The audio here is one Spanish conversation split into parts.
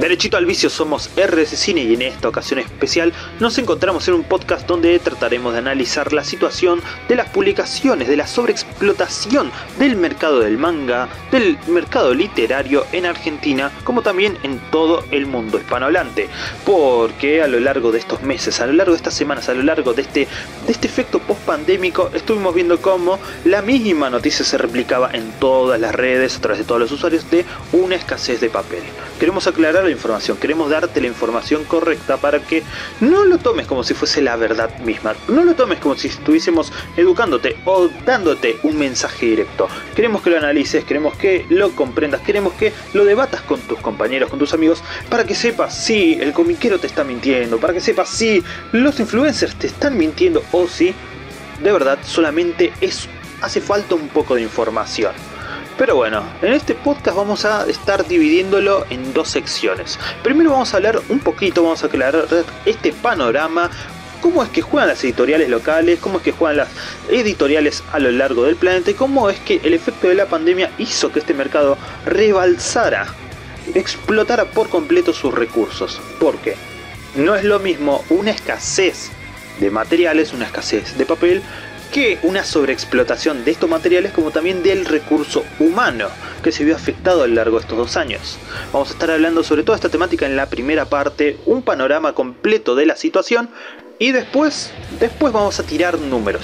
Derechito al vicio, somos RS Cine y en esta ocasión especial nos encontramos en un podcast donde trataremos de analizar la situación de las publicaciones, de la sobreexplotación del mercado del manga, del mercado literario en Argentina, como también en todo el mundo hispanohablante. Porque a lo largo de estos meses, a lo largo de estas semanas, a lo largo de este efecto post-pandémico, estuvimos viendo cómo la misma noticia se replicaba en todas las redes, a través de todos los usuarios, de una escasez de papel. Queremos aclarar la información, queremos darte la información correcta para que no lo tomes como si fuese la verdad misma, no lo tomes como si estuviésemos educándote o dándote un mensaje directo. Queremos que lo analices, queremos que lo comprendas, queremos que lo debatas con tus compañeros, con tus amigos, para que sepas si el comiquero te está mintiendo, para que sepas si los influencers te están mintiendo o si de verdad solamente hace falta un poco de información. Pero bueno, en este podcast vamos a estar dividiéndolo en dos secciones. Primero vamos a hablar un poquito, vamos a aclarar este panorama, cómo es que juegan las editoriales locales, cómo es que juegan las editoriales a lo largo del planeta y cómo es que el efecto de la pandemia hizo que este mercado rebalsara, explotara por completo sus recursos. Porque no es lo mismo una escasez de materiales, una escasez de papel, que una sobreexplotación de estos materiales, como también del recurso humano que se vio afectado a lo largo de estos 2 años. Vamos a estar hablando sobre toda esta temática en la primera parte, un panorama completo de la situación, y después vamos a tirar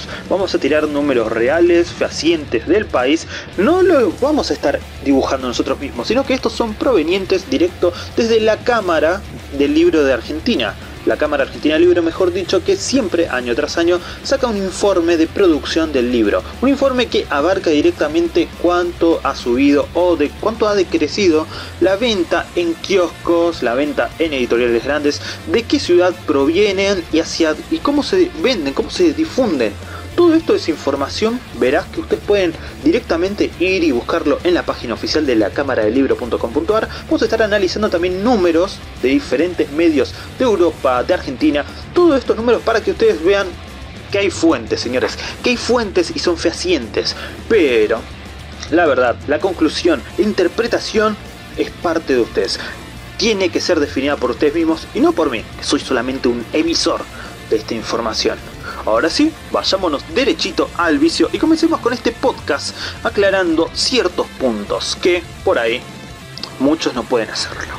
números reales, fehacientes del país. No los vamos a estar dibujando nosotros mismos, sino que estos son provenientes directo desde la Cámara del Libro de Argentina. La Cámara Argentina del Libro, mejor dicho, que siempre, año tras año, saca un informe de producción del libro. Un informe que abarca directamente cuánto ha subido o de cuánto ha decrecido la venta en kioscos, la venta en editoriales grandes, de qué ciudad provienen y cómo se venden, cómo se difunden. Todo esto es información, verás, que ustedes pueden directamente ir y buscarlo en la página oficial de la cámaradelibro.com.ar. Vamos a estar analizando también números de diferentes medios de Europa, de Argentina, todos estos números para que ustedes vean que hay fuentes, señores, que hay fuentes y son fehacientes. Pero la verdad, la conclusión, la interpretación es parte de ustedes. Tiene que ser definida por ustedes mismos y no por mí, que soy solamente un emisor de esta información. Ahora sí, vayámonos derechito al vicio y comencemos con este podcast aclarando ciertos puntos que por ahí muchos no pueden hacerlo.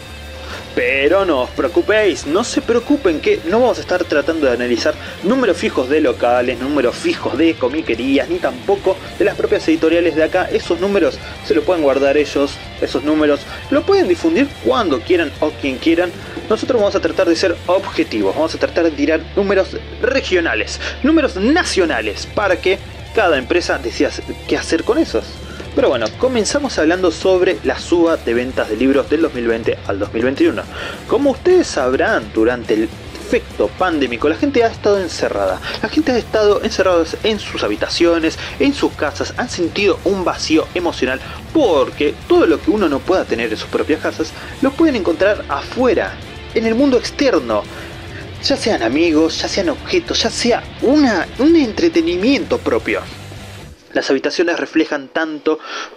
Pero no os preocupéis, no se preocupen que no vamos a estar tratando de analizar números fijos de locales, números fijos de comiquerías, ni tampoco de las propias editoriales de acá. Esos números se los pueden guardar ellos, esos números lo pueden difundir cuando quieran o quien quieran. Nosotros vamos a tratar de ser objetivos, vamos a tratar de tirar números regionales, números nacionales, para que cada empresa decida qué hacer con esos. Pero bueno, comenzamos hablando sobre la suba de ventas de libros del 2020 al 2021. Como ustedes sabrán, durante el efecto pandémico la gente ha estado encerrada. La gente ha estado encerrada en sus habitaciones, en sus casas, han sentido un vacío emocional porque todo lo que uno no pueda tener en sus propias casas lo pueden encontrar afuera, en el mundo externo. Ya sean amigos, ya sean objetos, ya sea un entretenimiento propio. Las habitaciones reflejan tanto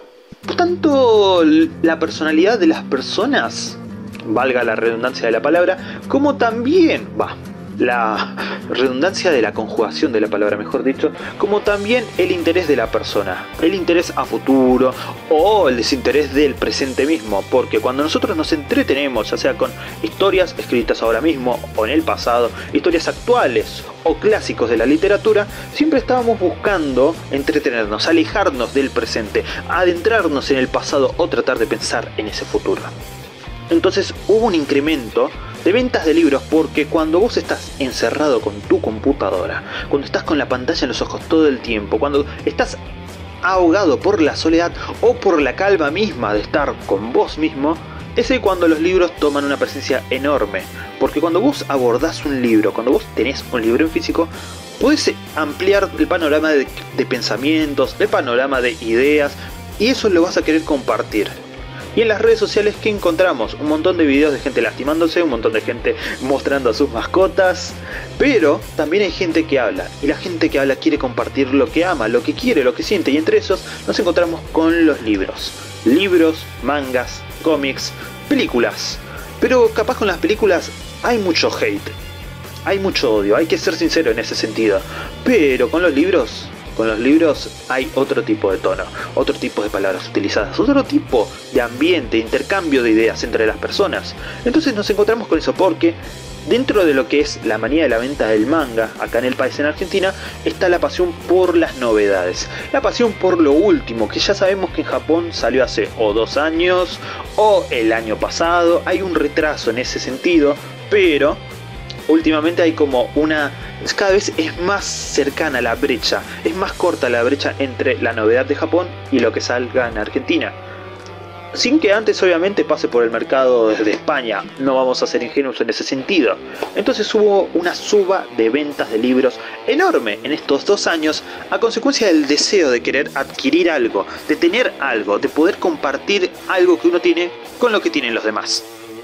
la personalidad de las personas, valga la redundancia de la palabra, como también, la redundancia de la conjugación de la palabra, mejor dicho, como también el interés de la persona, el interés a futuro o el desinterés del presente mismo, porque cuando nosotros nos entretenemos, ya sea con historias escritas ahora mismo o en el pasado, historias actuales o clásicos de la literatura, siempre estábamos buscando entretenernos, alejarnos del presente, adentrarnos en el pasado o tratar de pensar en ese futuro. Entonces hubo un incremento de ventas de libros porque cuando vos estás encerrado con tu computadora, cuando estás con la pantalla en los ojos todo el tiempo, cuando estás ahogado por la soledad o por la calma misma de estar con vos mismo, es ahí cuando los libros toman una presencia enorme. Porque cuando vos abordás un libro, cuando vos tenés un libro en físico, podés ampliar el panorama de pensamientos, el panorama de ideas, y eso lo vas a querer compartir. Y en las redes sociales, ¿qué encontramos? Un montón de videos de gente lastimándose, un montón de gente mostrando a sus mascotas, pero también hay gente que habla, y la gente que habla quiere compartir lo que ama, lo que quiere, lo que siente, y entre esos nos encontramos con los libros. Libros, mangas, cómics, películas. Pero capaz con las películas hay mucho hate, hay mucho odio, hay que ser sincero en ese sentido. Pero con los libros hay otro tipo de tono, otro tipo de palabras utilizadas, otro tipo de ambiente, intercambio de ideas entre las personas. Entonces nos encontramos con eso porque dentro de lo que es la manía de la venta del manga, acá en el país, en Argentina, está la pasión por las novedades. La pasión por lo último, que ya sabemos que en Japón salió hace o 2 años, o el año pasado. Hay un retraso en ese sentido, pero últimamente hay como cada vez es más cercana la brecha, es más corta la brecha entre la novedad de Japón y lo que salga en Argentina. Sin que antes obviamente pase por el mercado desde España, no vamos a ser ingenuos en ese sentido. Entonces hubo una suba de ventas de libros enorme en estos 2 años a consecuencia del deseo de querer adquirir algo, de tener algo, de poder compartir algo que uno tiene con lo que tienen los demás.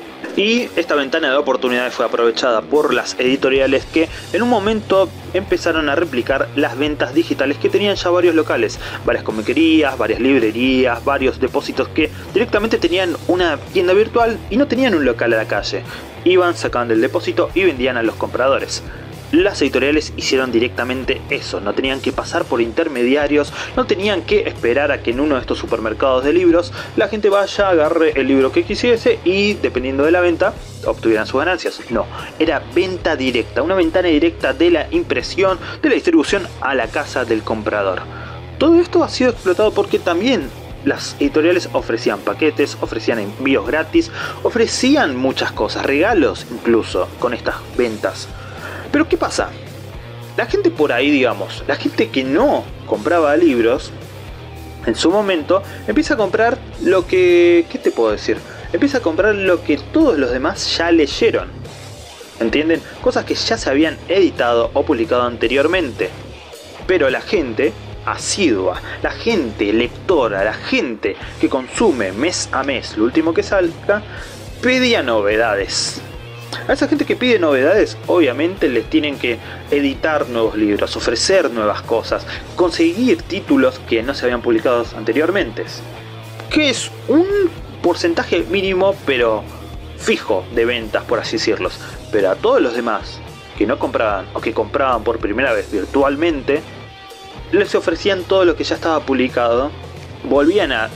Y esta ventana de oportunidades fue aprovechada por las editoriales que en un momento empezaron a replicar las ventas digitales que tenían ya varios locales, varias comiquerías, varias librerías, varios depósitos que directamente tenían una tienda virtual y no tenían un local a la calle. Iban, sacaban del depósito y vendían a los compradores. Las editoriales hicieron directamente eso, no tenían que pasar por intermediarios, no tenían que esperar a que en uno de estos supermercados de libros la gente vaya, agarre el libro que quisiese y dependiendo de la venta obtuvieran sus ganancias. No, era venta directa, una ventana directa de la impresión, de la distribución a la casa del comprador. Todo esto ha sido explotado porque también las editoriales ofrecían paquetes, ofrecían envíos gratis, ofrecían muchas cosas, regalos incluso con estas ventas. Pero ¿qué pasa? La gente por ahí, digamos, la gente que no compraba libros, en su momento, empieza a comprar lo que... ¿Qué te puedo decir? Empieza a comprar lo que todos los demás ya leyeron. ¿Entienden? Cosas que ya se habían editado o publicado anteriormente. Pero la gente asidua, la gente lectora, la gente que consume mes a mes lo último que salga, pedía novedades. A esa gente que pide novedades, obviamente les tienen que editar nuevos libros, ofrecer nuevas cosas, conseguir títulos que no se habían publicado anteriormente. Que es un porcentaje mínimo, pero fijo de ventas, por así decirlo. Pero a todos los demás que no compraban o que compraban por primera vez virtualmente, les ofrecían todo lo que ya estaba publicado, volvían a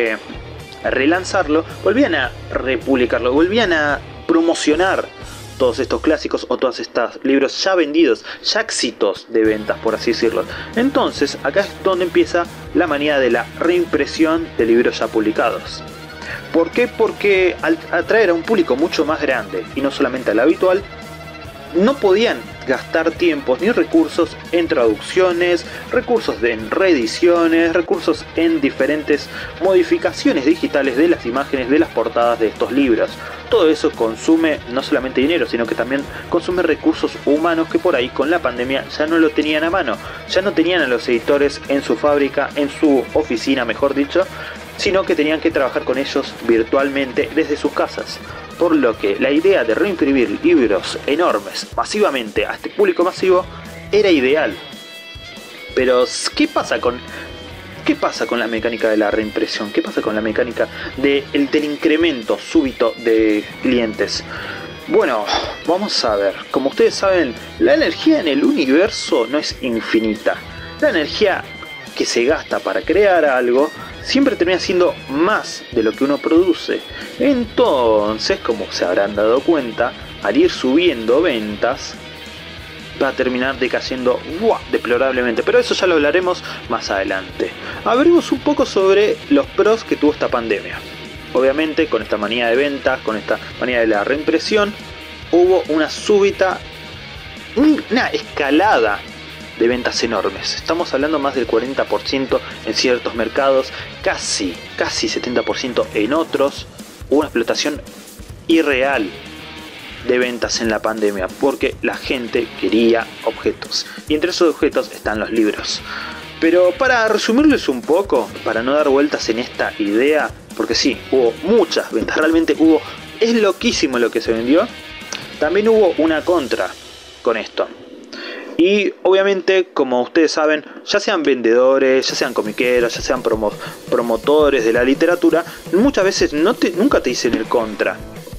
relanzarlo, volvían a republicarlo, volvían a promocionar todos estos clásicos o todos estos libros ya vendidos, ya éxitos de ventas, por así decirlo. Entonces acá es donde empieza la manía de la reimpresión de libros ya publicados. ¿Por qué? Porque al atraer a un público mucho más grande y no solamente al habitual, no podían gastar tiempos ni recursos en traducciones, recursos en reediciones, recursos en diferentes modificaciones digitales de las imágenes de las portadas de estos libros. Todo eso consume no solamente dinero, sino que también consume recursos humanos que por ahí con la pandemia ya no lo tenían a mano, ya no tenían a los editores en su fábrica, en su oficina mejor dicho, sino que tenían que trabajar con ellos virtualmente desde sus casas. Por lo que la idea de reimprimir libros enormes masivamente a este público masivo era ideal. Pero ¿qué pasa con la mecánica de la reimpresión? ¿Qué pasa con la mecánica del incremento súbito de clientes? Bueno, vamos a ver. Como ustedes saben, la energía en el universo no es infinita. La energía que se gasta para crear algo siempre termina siendo más de lo que uno produce. Entonces, como se habrán dado cuenta, al ir subiendo ventas, va a terminar decayendo deplorablemente. Pero eso ya lo hablaremos más adelante. Hablemos un poco sobre los pros que tuvo esta pandemia. Obviamente, con esta manía de ventas, con esta manía de la reimpresión, hubo una escalada de ventas enormes. Estamos hablando más del 40% en ciertos mercados, casi 70% en otros. Hubo una explotación irreal de ventas en la pandemia porque la gente quería objetos y entre esos objetos están los libros. Pero para resumirles un poco, para no dar vueltas en esta idea, porque sí, hubo muchas ventas, realmente es loquísimo lo que se vendió. También hubo una contra con esto. Y obviamente, como ustedes saben, ya sean vendedores, ya sean comiqueros, ya sean promotores de la literatura, muchas veces nunca te dicen el contra.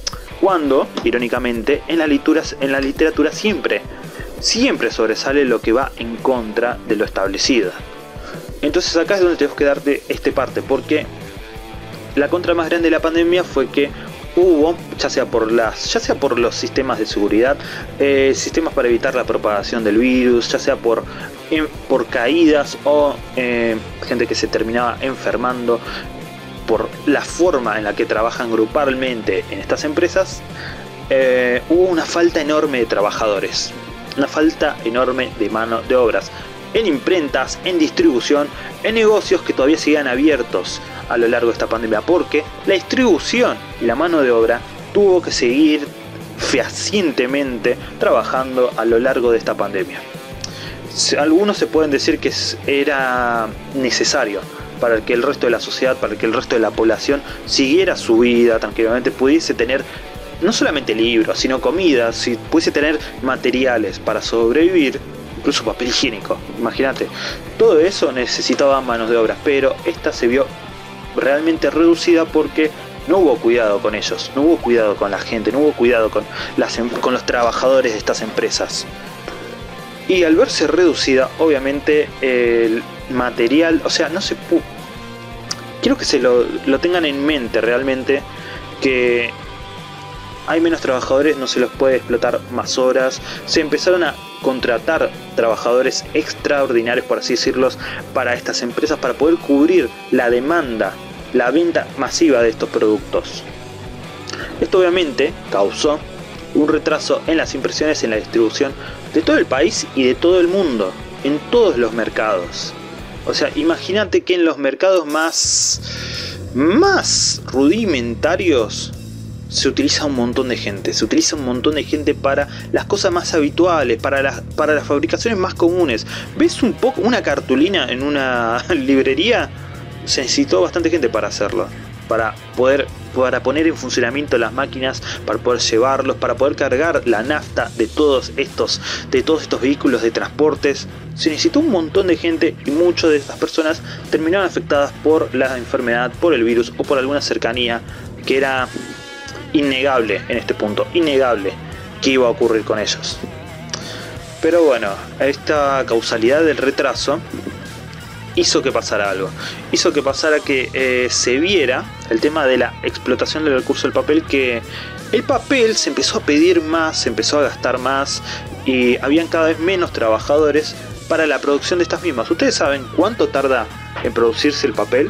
cuando, irónicamente, en la literatura siempre sobresale lo que va en contra de lo establecido. Entonces acá es donde tenemos que darte esta parte, porque la contra más grande de la pandemia fue que hubo, ya sea por los sistemas de seguridad, sistemas para evitar la propagación del virus, ya sea por caídas o gente que se terminaba enfermando, por la forma en la que trabajan grupalmente en estas empresas, hubo una falta enorme de trabajadores, una falta enorme de mano de obras, en imprentas, en distribución, en negocios que todavía seguían abiertos a lo largo de esta pandemia, porque la distribución y la mano de obra tuvo que seguir fehacientemente trabajando a lo largo de esta pandemia. Algunos se pueden decir que era necesario para que el resto de la sociedad, para que el resto de la población siguiera su vida tranquilamente, pudiese tener no solamente libros, sino comida, si pudiese tener materiales para sobrevivir, incluso papel higiénico, imagínate. Todo eso necesitaba manos de obra, pero esta se vio realmente reducida porque no hubo cuidado con ellos, no hubo cuidado con la gente, no hubo cuidado con los trabajadores de estas empresas. Y al verse reducida, obviamente el material, o sea, no se pudo. Quiero que se lo tengan en mente realmente, que hay menos trabajadores, no se los puede explotar más horas. Se empezaron a contratar trabajadores extraordinarios, por así decirlos, para estas empresas, para poder cubrir la demanda, la venta masiva de estos productos. Esto obviamente causó un retraso en las impresiones, en la distribución de todo el país y de todo el mundo, en todos los mercados. O sea, imagínate que en los mercados más rudimentarios se utiliza un montón de gente, para las cosas más habituales, para las fabricaciones más comunes. ¿Ves un poco una cartulina en una librería? Se necesitó bastante gente para hacerlo, para poner en funcionamiento las máquinas, para poder llevarlos, para poder cargar la nafta de todos estos vehículos de transportes. Se necesitó un montón de gente, y muchas de estas personas terminaron afectadas por la enfermedad, por el virus o por alguna cercanía que era innegable en este punto, innegable que iba a ocurrir con ellos. Pero bueno, esta causalidad del retraso hizo que pasara algo, hizo que pasara que se viera el tema de la explotación del recurso del papel, que el papel se empezó a pedir más, se empezó a gastar más y habían cada vez menos trabajadores para la producción de estas mismas. ¿Ustedes saben cuánto tarda en producirse el papel?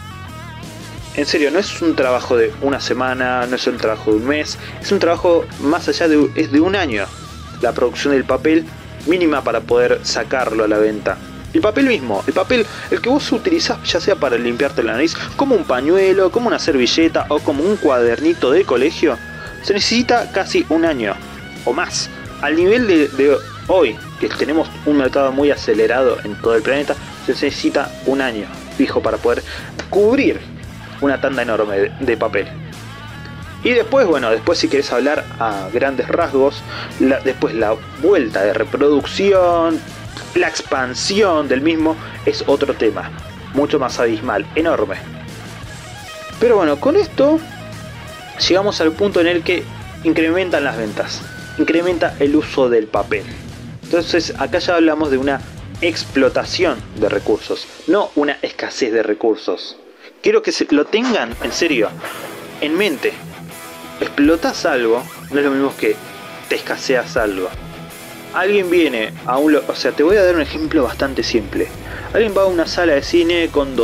En serio, no es un trabajo de una semana, no es un trabajo de un mes, es un trabajo más allá es de un año. La producción del papel mínima para poder sacarlo a la venta. El papel mismo, el que vos utilizás ya sea para limpiarte la nariz, como un pañuelo, como una servilleta o como un cuadernito de colegio, se necesita casi un año o más. Al nivel de hoy, que tenemos un mercado muy acelerado en todo el planeta, se necesita un año fijo para poder cubrir una tanda enorme de papel. Y después, después si querés hablar a grandes rasgos, después la vuelta de reproducción, la expansión del mismo es otro tema, mucho más abismal, enorme. Pero bueno, con esto llegamos al punto en el que incrementan las ventas, incrementa el uso del papel. Entonces acá ya hablamos de una explotación de recursos, no una escasez de recursos. Quiero que lo tengan en serio, en mente. Explotas algo, no es lo mismo que te escaseas algo. Alguien viene a te voy a dar un ejemplo bastante simple. Alguien va a una sala de cine con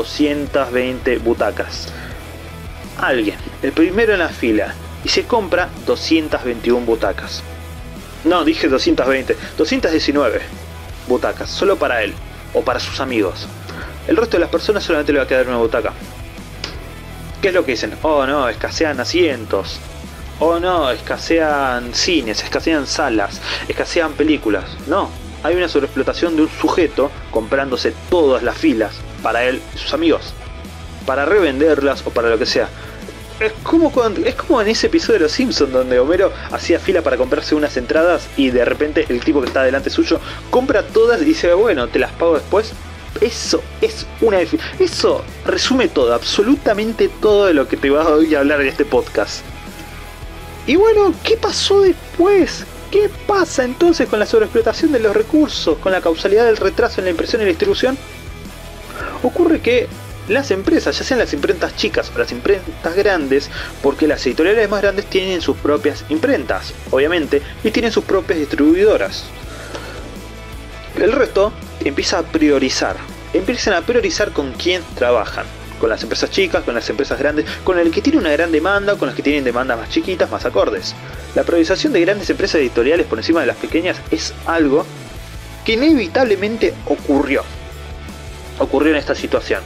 220 butacas. Alguien, el primero en la fila, y se compra 221 butacas. No, dije 220, 219 butacas, solo para él o para sus amigos. El resto de las personas solamente le va a quedar una butaca. ¿Qué es lo que dicen? Oh no, escasean asientos. Oh no, escasean cines, escasean salas, escasean películas. No, hay una sobreexplotación de un sujeto comprándose todas las filas para él y sus amigos, para revenderlas o para lo que sea. Es como en ese episodio de Los Simpsons donde Homero hacía fila para comprarse unas entradas y de repente el tipo que está delante suyo compra todas y dice, bueno, te las pago después. Eso resume todo, absolutamente todo de lo que te voy a hablar en este podcast. Y bueno, ¿qué pasó después? ¿Qué pasa entonces con la sobreexplotación de los recursos, con la causalidad del retraso en la impresión y la distribución? Ocurre que las empresas, ya sean las imprentas chicas o las imprentas grandes, porque las editoriales más grandes tienen sus propias imprentas, obviamente, y tienen sus propias distribuidoras. El resto empieza a priorizar, empiezan a priorizar con quién trabajan. Con las empresas chicas, con las empresas grandes, con el que tiene una gran demanda, con las que tienen demandas más chiquitas, más acordes. La priorización de grandes empresas editoriales por encima de las pequeñas es algo que inevitablemente ocurrió en esta situación.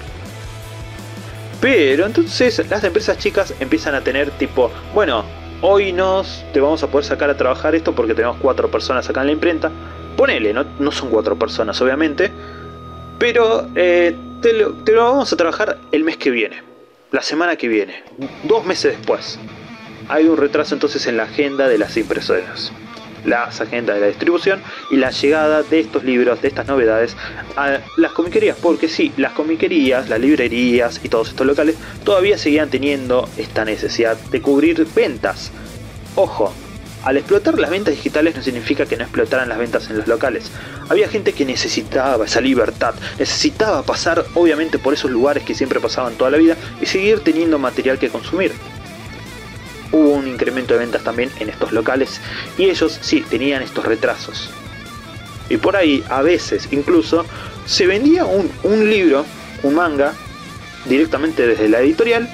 Pero entonces las empresas chicas empiezan a tener tipo, bueno, hoy te vamos a poder sacar a trabajar esto porque tenemos 4 personas acá en la imprenta. Ponele, no son 4 personas obviamente, pero te lo vamos a trabajar el mes que viene, la semana que viene, 2 meses después. Hay un retraso entonces en la agenda de las impresoras, las agendas de la distribución y la llegada de estos libros, de estas novedades a las comiquerías, porque sí, las comiquerías, las librerías y todos estos locales todavía seguían teniendo esta necesidad de cubrir ventas. Ojo, al explotar las ventas digitales no significa que no explotaran las ventas en los locales. Había gente que necesitaba esa libertad, necesitaba pasar obviamente por esos lugares que siempre pasaban toda la vida y seguir teniendo material que consumir. Hubo un incremento de ventas también en estos locales y ellos sí tenían estos retrasos. Y por ahí a veces incluso se vendía un libro, un manga, directamente desde la editorial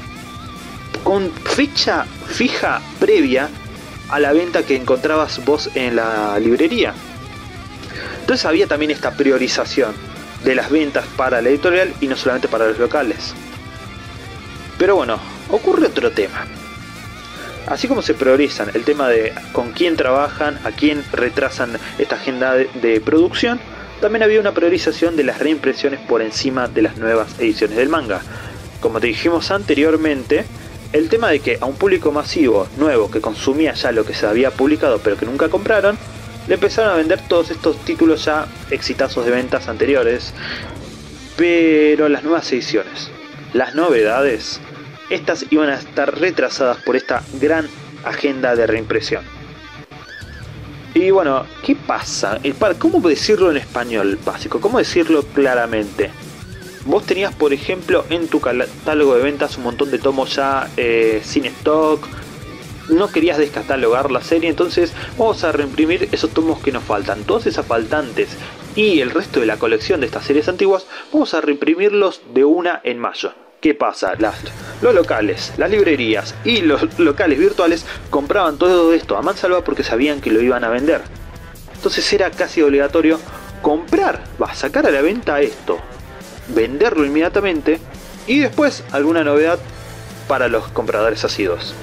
con fecha fija previa a la venta que encontrabas vos en la librería. Entonces había también esta priorización de las ventas para la editorial y no solamente para los locales. Pero bueno, ocurre otro tema. Así como se priorizan el tema de con quién trabajan, a quién retrasan esta agenda de producción, también había una priorización de las reimpresiones por encima de las nuevas ediciones del manga. Como te dijimos anteriormente, el tema de que a un público masivo, nuevo, que consumía ya lo que se había publicado pero que nunca compraron, le empezaron a vender todos estos títulos ya exitazos de ventas anteriores. Pero las nuevas ediciones, las novedades, estas iban a estar retrasadas por esta gran agenda de reimpresión. Y bueno, ¿qué pasa? ¿Cómo decirlo en español básico? ¿Cómo decirlo claramente? Vos tenías, por ejemplo, en tu catálogo de ventas un montón de tomos ya sin stock. No querías descatalogar la serie, entonces vamos a reimprimir esos tomos que nos faltan. Todas esas faltantes y el resto de la colección de estas series antiguas, vamos a reimprimirlos de una en mayo. ¿Qué pasa? Los locales, las librerías y los locales virtuales compraban todo esto a mansalva porque sabían que lo iban a vender. Entonces era casi obligatorio sacar a la venta esto, venderlo inmediatamente y después alguna novedad para los compradores asiduos.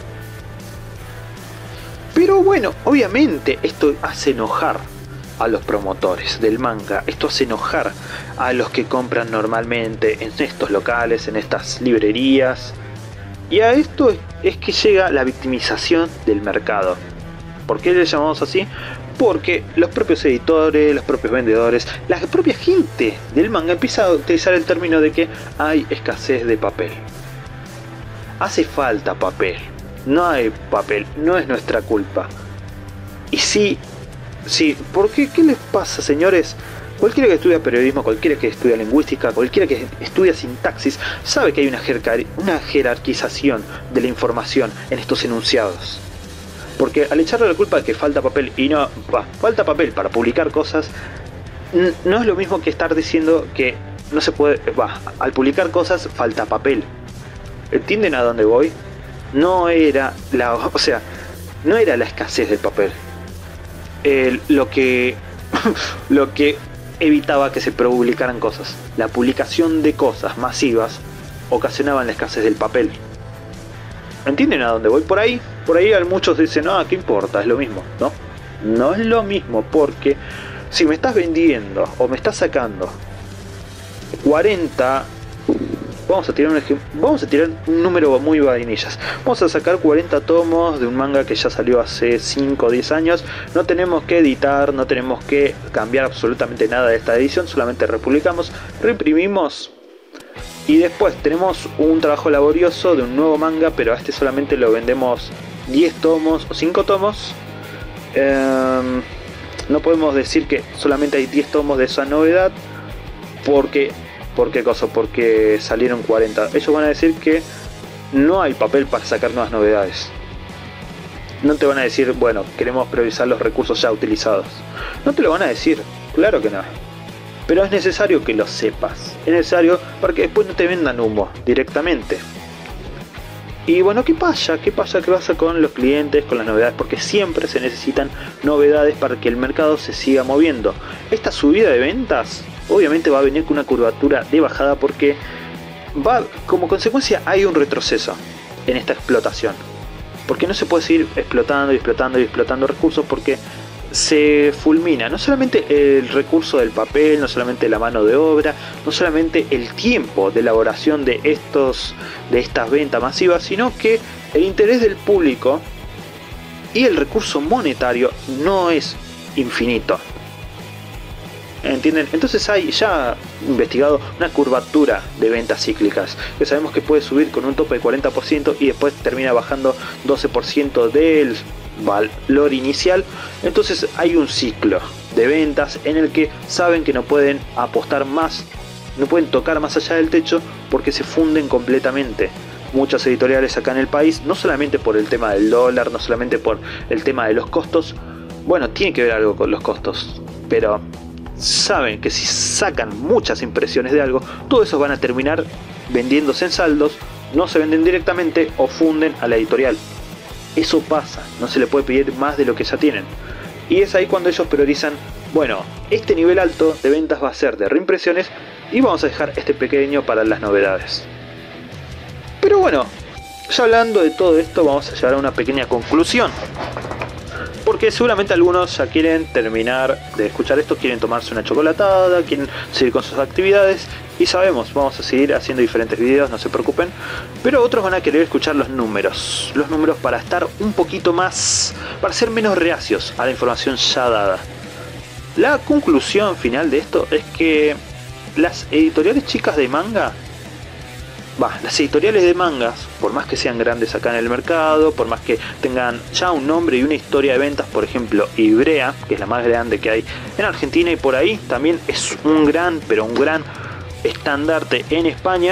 Pero bueno, obviamente esto hace enojar a los promotores del manga, esto hace enojar a los que compran normalmente en estos locales, en estas librerías, y a esto es que llega la victimización del mercado. ¿Por qué le llamamos así? Porque los propios editores, los propios vendedores, la propia gente del manga empieza a utilizar el término de que hay escasez de papel. Hace falta papel, no hay papel, no es nuestra culpa. Y sí, ¿por qué? ¿Qué les pasa, señores? Cualquiera que estudia periodismo, cualquiera que estudia lingüística, cualquiera que estudia sintaxis, sabe que hay una jerarquización de la información en estos enunciados. Porque al echarle la culpa de que falta papel falta papel para publicar cosas, no es lo mismo que estar diciendo que no se puede, al publicar cosas falta papel. ¿Entienden a dónde voy? No era la escasez del papel. Lo que evitaba que se publicaran cosas. La publicación de cosas masivas ocasionaban la escasez del papel. ¿Entienden a dónde voy? Por ahí muchos dicen, ¿qué importa? Es lo mismo. No es lo mismo, porque si me estás vendiendo o me estás sacando 40... Vamos a tirar un número muy vainillas. Vamos a sacar 40 tomos de un manga que ya salió hace 5 o 10 años. No tenemos que editar, no tenemos que cambiar absolutamente nada de esta edición. Solamente republicamos, reimprimimos. Y después tenemos un trabajo laborioso de un nuevo manga, pero a este solamente lo vendemos 10 tomos o 5 tomos, no podemos decir que solamente hay 10 tomos de esa novedad porque salieron 40. Ellos van a decir que no hay papel para sacar nuevas novedades. No te van a decir, bueno, queremos priorizar los recursos ya utilizados. No te lo van a decir, claro que no. Pero es necesario que lo sepas. Es necesario para que después no te vendan humo directamente. Y bueno, ¿qué pasa con los clientes, con las novedades? Porque siempre se necesitan novedades para que el mercado se siga moviendo. Esta subida de ventas obviamente va a venir con una curvatura de bajada porque como consecuencia hay un retroceso en esta explotación. Porque no se puede seguir explotando recursos porque se fulmina no solamente el recurso del papel, no solamente la mano de obra, no solamente el tiempo de elaboración de estas ventas masivas, sino que el interés del público y el recurso monetario no es infinito. ¿Entienden? Entonces hay ya investigado una curvatura de ventas cíclicas que sabemos que puede subir con un tope de 40% y después termina bajando 12% del valor inicial. Entonces hay un ciclo de ventas en el que saben que no pueden apostar más, no pueden tocar más allá del techo porque se funden completamente. Muchas editoriales acá en el país, no solamente por el tema del dólar, no solamente por el tema de los costos, bueno, tiene que ver algo con los costos, pero saben que si sacan muchas impresiones de algo, todos esos van a terminar vendiéndose en saldos, no se venden directamente o funden a la editorial. Eso pasa, no se le puede pedir más de lo que ya tienen. Y es ahí cuando ellos priorizan, bueno, este nivel alto de ventas va a ser de reimpresiones y vamos a dejar este pequeño para las novedades. Pero bueno, ya hablando de todo esto, vamos a llegar a una pequeña conclusión. Porque seguramente algunos ya quieren terminar de escuchar esto, quieren tomarse una chocolatada, quieren seguir con sus actividades. Y sabemos, vamos a seguir haciendo diferentes videos, no se preocupen. Pero otros van a querer escuchar los números. Los números para estar un poquito más, para ser menos reacios a la información ya dada. La conclusión final de esto es que las editoriales chicas de manga, las editoriales de mangas, por más que sean grandes acá en el mercado, por más que tengan ya un nombre y una historia de ventas, por ejemplo Ivrea, que es la más grande que hay en Argentina y por ahí también es un gran estandarte en España,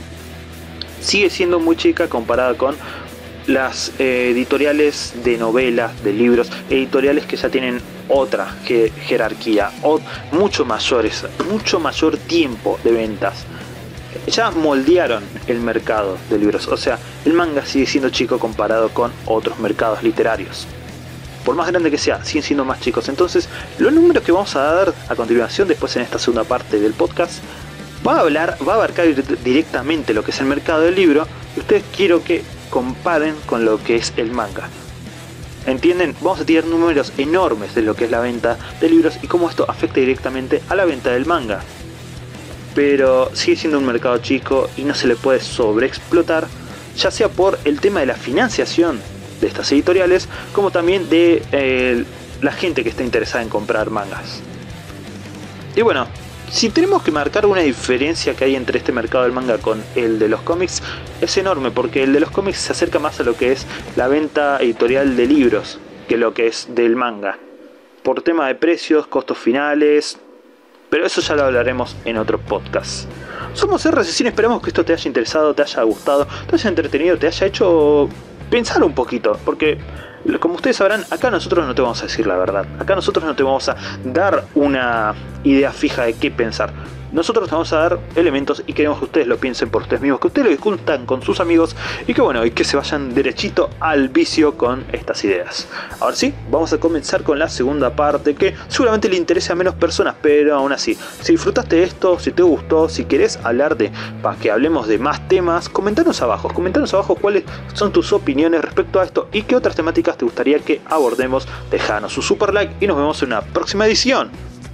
sigue siendo muy chica comparada con las editoriales de novelas, de libros, editoriales que ya tienen otra jerarquía, mucho mayor tiempo de ventas. Ya moldearon el mercado de libros, o sea, el manga sigue siendo chico comparado con otros mercados literarios. Por más grande que sea, siguen siendo más chicos. Entonces, los números que vamos a dar a continuación, después en esta segunda parte del podcast, va a abarcar directamente lo que es el mercado del libro, y ustedes quiero que comparen con lo que es el manga. ¿Entienden? Vamos a tirar números enormes de lo que es la venta de libros y cómo esto afecta directamente a la venta del manga. Pero sigue siendo un mercado chico y no se le puede sobreexplotar, ya sea por el tema de la financiación de estas editoriales, como también de la gente que está interesada en comprar mangas. Y bueno, si tenemos que marcar una diferencia que hay entre este mercado del manga con el de los cómics, es enorme, porque el de los cómics se acerca más a lo que es la venta editorial de libros que lo que es del manga, por tema de precios, costos finales. Pero eso ya lo hablaremos en otro podcast. Somos RCCine, esperamos que esto te haya interesado, te haya gustado, te haya entretenido, te haya hecho pensar un poquito. Porque, como ustedes sabrán, acá nosotros no te vamos a decir la verdad. Acá nosotros no te vamos a dar una idea fija de qué pensar. Nosotros te vamos a dar elementos y queremos que ustedes lo piensen por ustedes mismos, que ustedes lo discutan con sus amigos y que bueno, y que se vayan derechito al vicio con estas ideas. Ahora sí, vamos a comenzar con la segunda parte, que seguramente le interese a menos personas, pero aún así, si disfrutaste de esto, si te gustó, si querés hablar para que hablemos de más temas, comentanos abajo cuáles son tus opiniones respecto a esto y qué otras temáticas te gustaría que abordemos. Dejanos su super like y nos vemos en una próxima edición.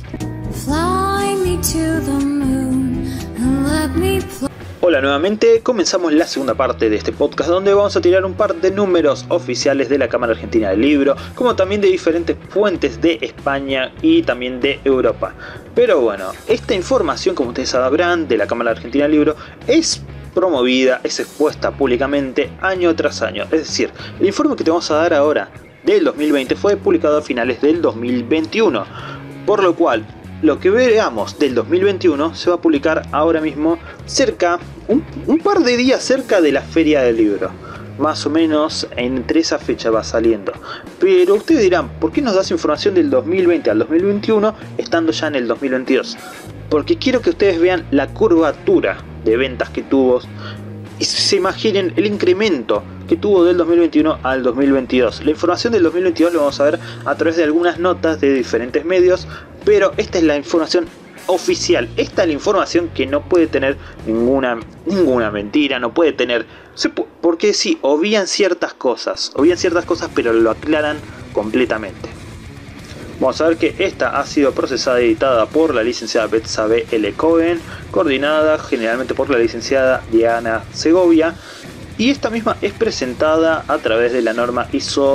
Hola nuevamente, comenzamos la segunda parte de este podcast donde vamos a tirar un par de números oficiales de la Cámara Argentina del Libro, como también de diferentes fuentes de España y también de Europa. Pero bueno, esta información, como ustedes sabrán, de la Cámara Argentina del Libro es promovida, es expuesta públicamente año tras año. Es decir, el informe que te vamos a dar ahora del 2020 fue publicado a finales del 2021, por lo cual lo que veamos del 2021 se va a publicar ahora mismo cerca, un par de días cerca de la Feria del Libro. Más o menos entre esa fecha va saliendo. Pero ustedes dirán, ¿por qué nos das información del 2020 al 2021 estando ya en el 2022? Porque quiero que ustedes vean la curvatura de ventas que tuvo y se imaginen el incremento que tuvo del 2021 al 2022. La información del 2022 lo vamos a ver a través de algunas notas de diferentes medios, pero esta es la información oficial. Esta es la información que no puede tener ninguna mentira, no puede tener... Porque sí, obvían ciertas cosas, pero lo aclaran completamente. Vamos a ver que esta ha sido procesada y editada por la licenciada Betsabe L. Cohen, coordinada generalmente por la licenciada Diana Segovia, y esta misma es presentada a través de la norma ISO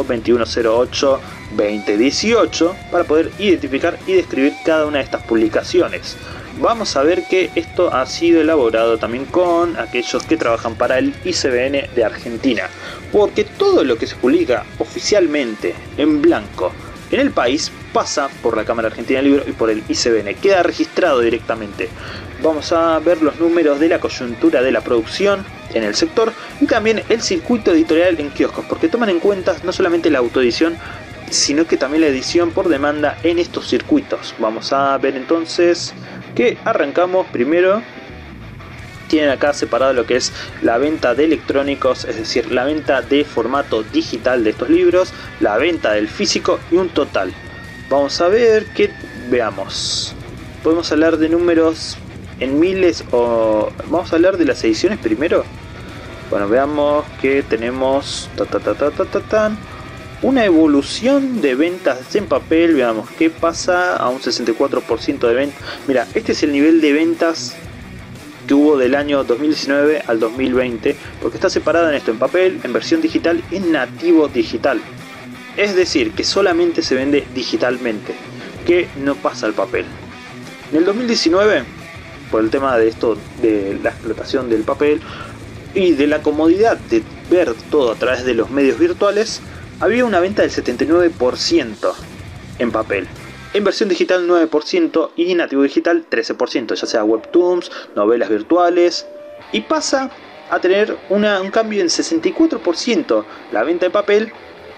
2108-2018 para poder identificar y describir cada una de estas publicaciones. Vamos a ver que esto ha sido elaborado también con aquellos que trabajan para el ICBN de Argentina, porque todo lo que se publica oficialmente en blanco en el país pasa por la Cámara Argentina del Libro y por el ICBN, queda registrado directamente. Vamos a ver los números de la coyuntura de la producción en el sector y también el circuito editorial en kioscos, porque toman en cuenta no solamente la autoedición, sino que también la edición por demanda en estos circuitos. Vamos a ver entonces que arrancamos primero. Tienen acá separado lo que es la venta de electrónicos, es decir, la venta de formato digital de estos libros, la venta del físico y un total. Vamos a ver que veamos. Podemos hablar de números en miles o... Vamos a hablar de las ediciones primero. Bueno, veamos que tenemos una evolución de ventas en papel. Veamos qué pasa a un 64% de ventas. Mira, este es el nivel de ventas que hubo del año 2019 al 2020, porque está separado en esto, en papel, en versión digital y en nativo digital. Es decir, que solamente se vende digitalmente, que no pasa al papel. En el 2019, por el tema de esto, de la explotación del papel y de la comodidad de ver todo a través de los medios virtuales, había una venta del 79% en papel. En versión digital 9% y nativo digital 13%, ya sea webtoons, novelas virtuales, y pasa a tener un cambio en 64% la venta de papel,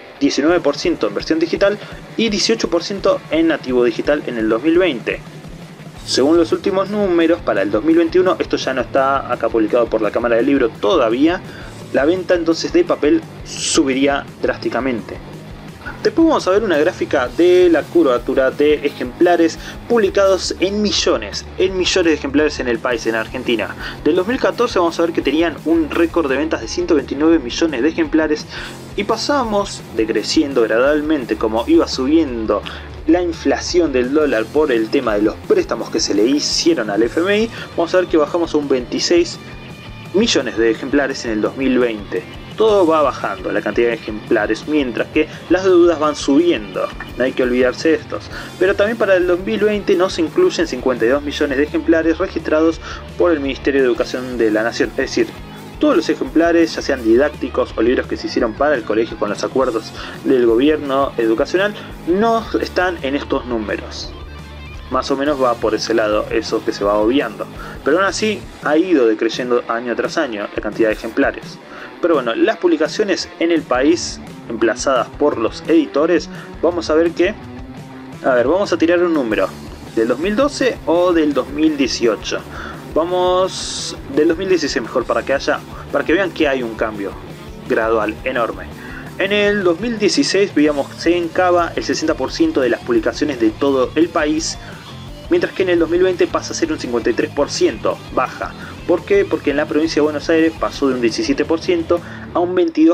19% en versión digital y 18% en nativo digital en el 2020. Según los últimos números para el 2021, esto ya no está acá publicado por la Cámara del Libro todavía, la venta entonces de papel subiría drásticamente. Después vamos a ver una gráfica de la curvatura de ejemplares publicados en millones de ejemplares en el país, en Argentina. Del 2014 vamos a ver que tenían un récord de ventas de 129 millones de ejemplares y pasamos decreciendo gradualmente como iba subiendo la inflación del dólar por el tema de los préstamos que se le hicieron al FMI. Vamos a ver que bajamos a un 26 millones de ejemplares en el 2020. Todo va bajando la cantidad de ejemplares, mientras que las deudas van subiendo, no hay que olvidarse de estos. Pero también para el 2020 no se incluyen 52 millones de ejemplares registrados por el Ministerio de Educación de la Nación. Es decir, todos los ejemplares, ya sean didácticos o libros que se hicieron para el colegio con los acuerdos del gobierno educacional, no están en estos números. Más o menos va por ese lado eso que se va obviando. Pero aún así ha ido decreciendo año tras año la cantidad de ejemplares. Pero bueno, las publicaciones en el país emplazadas por los editores, vamos a ver que... A ver, vamos a tirar un número. ¿Del 2012 o del 2018? Vamos... Del 2016 mejor, para que vean que hay un cambio gradual, enorme. En el 2016 veíamos se encaba el 60% de las publicaciones de todo el país, mientras que en el 2020 pasa a ser un 53%, baja. ¿Por qué? Porque en la provincia de Buenos Aires pasó de un 17% a un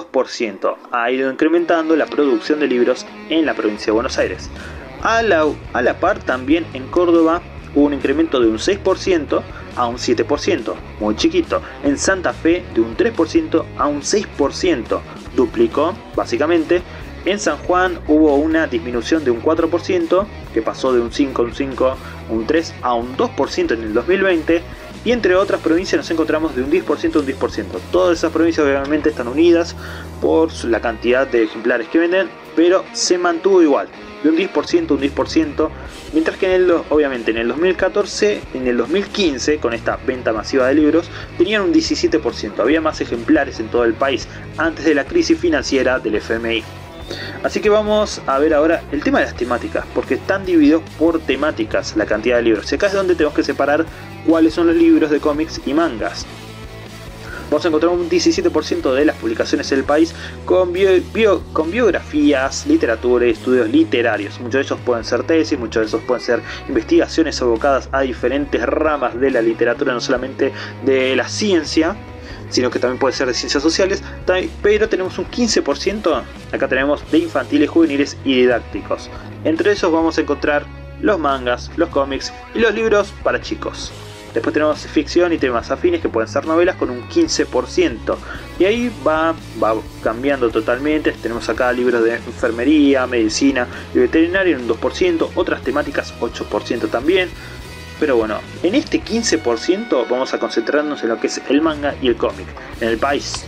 22%. Ha ido incrementando la producción de libros en la provincia de Buenos Aires. A la par también en Córdoba hubo un incremento de un 6% a un 7%, muy chiquito. En Santa Fe de un 3% a un 6%, duplicó básicamente. En San Juan hubo una disminución de un 4%, que pasó de un 5, un 3 a un 2% en el 2020. y entre otras provincias nos encontramos de un 10% a un 10%. Todas esas provincias obviamente están unidas por la cantidad de ejemplares que venden, pero se mantuvo igual, de un 10% a un 10%, mientras que obviamente en el 2014, en el 2015, con esta venta masiva de libros, tenían un 17%, había más ejemplares en todo el país antes de la crisis financiera del FMI. Así que vamos a ver ahora el tema de las temáticas, porque están divididos por temáticas la cantidad de libros. Y acá es donde tenemos que separar cuáles son los libros de cómics y mangas. Vamos a encontrar un 17% de las publicaciones en el país con biografías, literatura y estudios literarios. Muchos de ellos pueden ser tesis, muchos de esos pueden ser investigaciones abocadas a diferentes ramas de la literatura, no solamente de la ciencia, sino que también puede ser de ciencias sociales, pero tenemos un 15%, acá tenemos de infantiles, juveniles y didácticos. Entre esos vamos a encontrar los mangas, los cómics y los libros para chicos. Después tenemos ficción y temas afines que pueden ser novelas con un 15%. Y ahí va cambiando totalmente. Tenemos acá libros de enfermería, medicina y veterinaria en un 2%, otras temáticas 8% también. Pero bueno, en este 15% vamos a concentrarnos en lo que es el manga y el cómic en el país.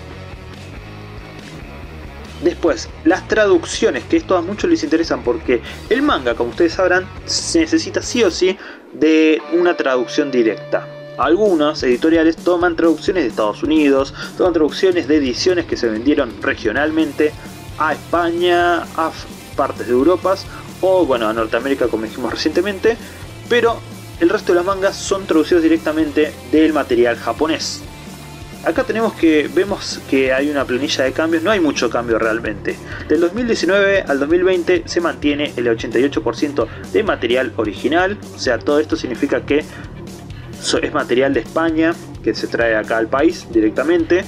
Después, las traducciones, que esto a muchos les interesan porque el manga, como ustedes sabrán, se necesita sí o sí de una traducción directa. Algunos editoriales toman traducciones de Estados Unidos, toman traducciones de ediciones que se vendieron regionalmente a España, a partes de Europa o bueno, a Norteamérica como dijimos recientemente, pero el resto de las mangas son traducidos directamente del material japonés. Acá vemos que hay una planilla de cambios, no hay mucho cambio realmente. Del 2019 al 2020 se mantiene el 88% de material original, o sea, todo esto significa que es material de España, que se trae acá al país directamente.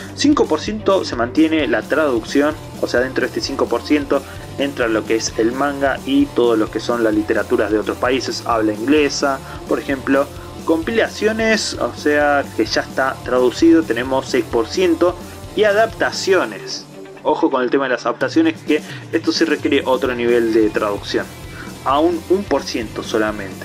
5% se mantiene la traducción, o sea, dentro de este 5% entra lo que es el manga y todo lo que son las literaturas de otros países, habla inglesa, por ejemplo. Compilaciones, o sea, que ya está traducido, tenemos 6%, y adaptaciones. Ojo con el tema de las adaptaciones, que esto sí requiere otro nivel de traducción, a un 1% solamente.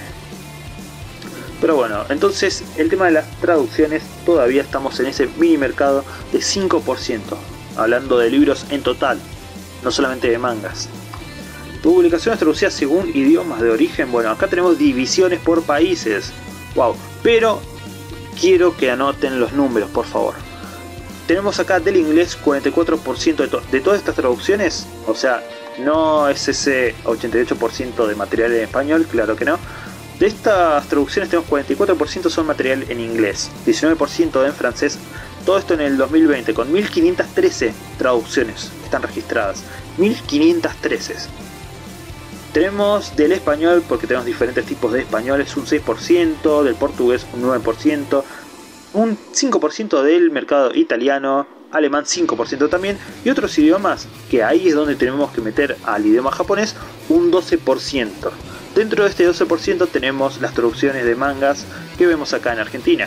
Pero bueno, entonces el tema de las traducciones todavía estamos en ese mini mercado de 5%, hablando de libros en total, no solamente de mangas. Publicaciones traducidas según idiomas de origen, bueno, acá tenemos divisiones por países. Wow, pero quiero que anoten los números, por favor. Tenemos acá del inglés 44% de todas estas traducciones, o sea, no es ese 88% de material en español, claro que no. De estas traducciones tenemos 44% son material en inglés, 19% en francés. Todo esto en el 2020 con 1513 traducciones están registradas, 1513. Tenemos del español, porque tenemos diferentes tipos de españoles, un 6%, del portugués un 9%, un 5% del mercado italiano, alemán 5% también, y otros idiomas, que ahí es donde tenemos que meter al idioma japonés, un 12%. Dentro de este 12% tenemos las traducciones de mangas que vemos acá en Argentina.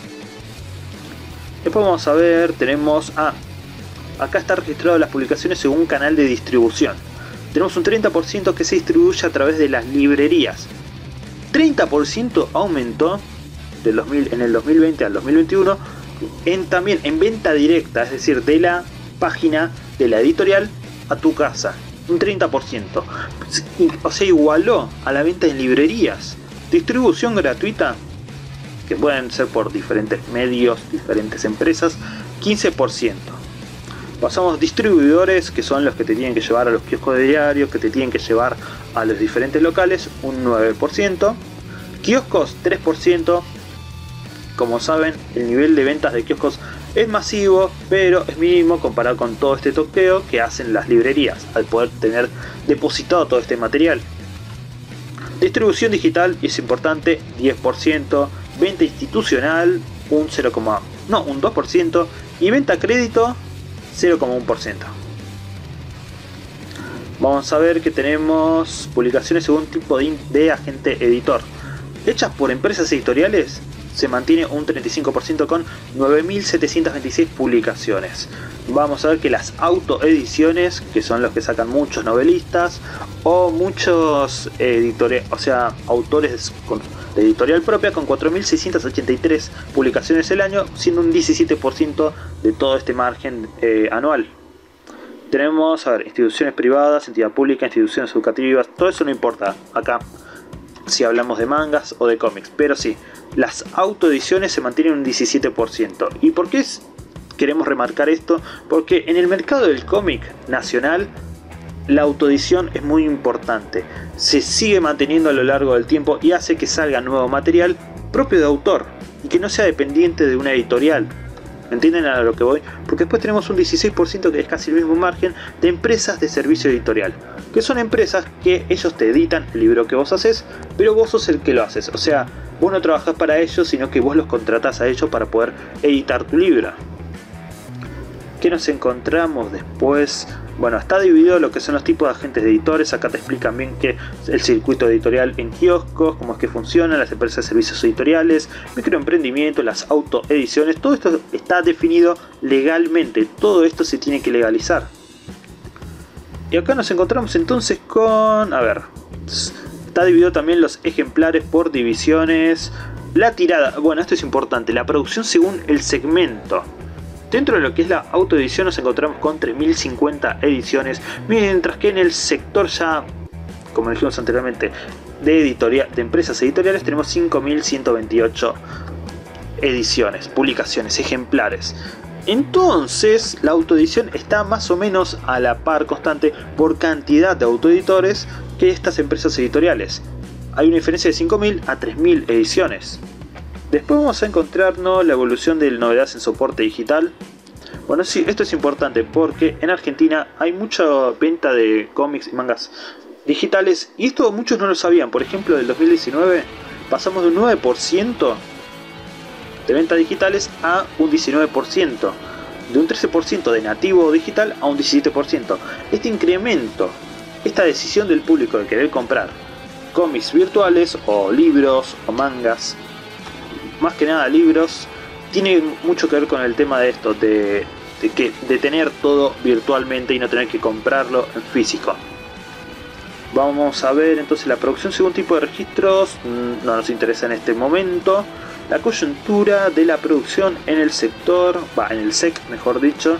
Después vamos a ver, tenemos... acá está registrado las publicaciones según canal de distribución. Tenemos un 30% que se distribuye a través de las librerías. 30% aumentó en el 2020 al 2021 también en venta directa, es decir, de la página de la editorial a tu casa. Un 30%. O sea, igualó a la venta en librerías. Distribución gratuita, que pueden ser por diferentes medios, diferentes empresas, 15%. Pasamos distribuidores, que son los que te tienen que llevar a los kioscos de diarios, que te tienen que llevar a los diferentes locales, un 9%. Kioscos, 3%. Como saben, el nivel de ventas de kioscos es masivo, pero es mínimo comparado con todo este toqueo que hacen las librerías, al poder tener depositado todo este material. Distribución digital, y es importante, 10%. Venta institucional, un 2%. Y venta a crédito, 0,1%. Vamos a ver que tenemos publicaciones según tipo de agente editor, hechas por empresas editoriales se mantiene un 35% con 9.726 publicaciones. Vamos a ver que las autoediciones, que son los que sacan muchos novelistas o muchos editores, o sea, autores de editorial propia, con 4.683 publicaciones el año, siendo un 17% de todo este margen anual. Tenemos, a ver, instituciones privadas, entidad pública, instituciones educativas, todo eso no importa acá si hablamos de mangas o de cómics, pero sí, las autoediciones se mantienen un 17%. ¿Y por qué queremos remarcar esto? Porque en el mercado del cómic nacional la autoedición es muy importante, se sigue manteniendo a lo largo del tiempo y hace que salga nuevo material propio de autor y que no sea dependiente de una editorial. ¿Entienden a lo que voy? Porque después tenemos un 16%, que es casi el mismo margen, de empresas de servicio editorial, que son empresas que ellos te editan el libro que vos haces, pero vos sos el que lo haces. O sea, vos no trabajás para ellos, sino que vos los contratás a ellos para poder editar tu libro. ¿Qué nos encontramos después? Bueno, está dividido lo que son los tipos de agentes de editores. Acá te explican bien que el circuito editorial en kioscos, cómo es que funcionan, las empresas de servicios editoriales, microemprendimiento, las autoediciones. Todo esto está definido legalmente, todo esto se tiene que legalizar. Y acá nos encontramos entonces con, a ver, está dividido también los ejemplares por divisiones, la tirada, bueno, esto es importante, la producción según el segmento. Dentro de lo que es la autoedición nos encontramos con 3.050 ediciones, mientras que en el sector ya, como dijimos anteriormente, de empresas editoriales tenemos 5.128 ediciones, publicaciones, ejemplares. Entonces la autoedición está más o menos a la par constante por cantidad de autoeditores que estas empresas editoriales. Hay una diferencia de 5.000 a 3.000 ediciones. Después vamos a encontrarnos la evolución de novedades en soporte digital. Bueno, sí, esto es importante porque en Argentina hay mucha venta de cómics y mangas digitales y esto muchos no lo sabían. Por ejemplo, del 2019 pasamos de un 9% de ventas digitales a un 19%, de un 13% de nativo digital a un 17%. Este incremento, esta decisión del público de querer comprar cómics virtuales o libros o mangas, más que nada libros, tiene mucho que ver con el tema de esto, de tener todo virtualmente y no tener que comprarlo en físico. Vamos a ver entonces la producción según tipo de registros, no nos interesa en este momento. La coyuntura de la producción en el sector, en el SEC mejor dicho.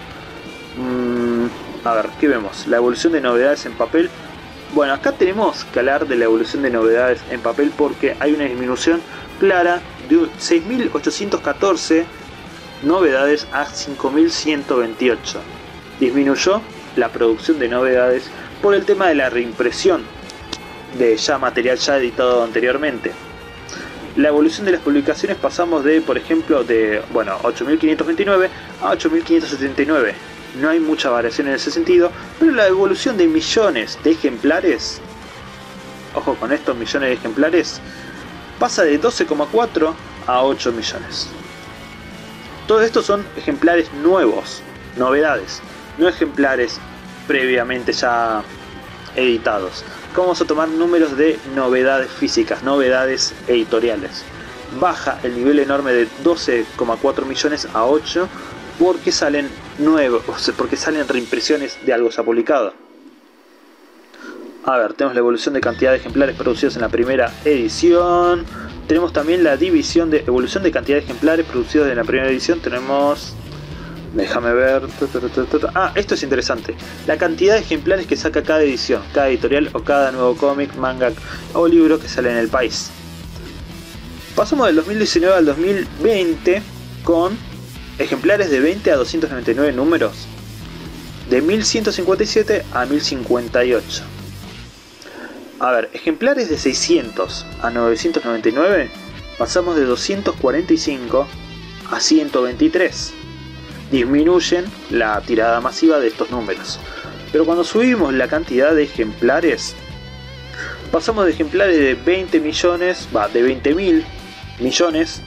A ver, ¿qué vemos? La evolución de novedades en papel. Bueno, acá tenemos que hablar de la evolución de novedades en papel porque hay una disminución clara de 6.814 novedades a 5.128. Disminuyó la producción de novedades por el tema de la reimpresión de material ya editado anteriormente. La evolución de las publicaciones pasamos de, por ejemplo, de 8.529 a 8.579. No hay mucha variación en ese sentido, pero la evolución de millones de ejemplares, ojo con estos millones de ejemplares, pasa de 12,4 a 8 millones. Todo esto son ejemplares nuevos, novedades, no ejemplares previamente ya editados. Vamos a tomar números de novedades físicas, novedades editoriales. Baja el nivel enorme de 12,4 millones a 8 porque salen nuevos, porque salen reimpresiones de algo ya publicado. A ver, tenemos la evolución de cantidad de ejemplares producidos en la primera edición. Tenemos también la división de evolución de cantidad de ejemplares producidos en la primera edición. Tenemos, déjame ver, esto es interesante. La cantidad de ejemplares que saca cada edición, cada editorial o cada nuevo cómic, manga o libro que sale en el país. Pasamos del 2019 al 2020 con ejemplares de 20 a 299 números, de 1157 a 1058. A ver, ejemplares de 600 a 999, pasamos de 245 a 123. Disminuyen la tirada masiva de estos números. Pero cuando subimos la cantidad de ejemplares, pasamos de ejemplares de 20 millones, de 20.000 millones,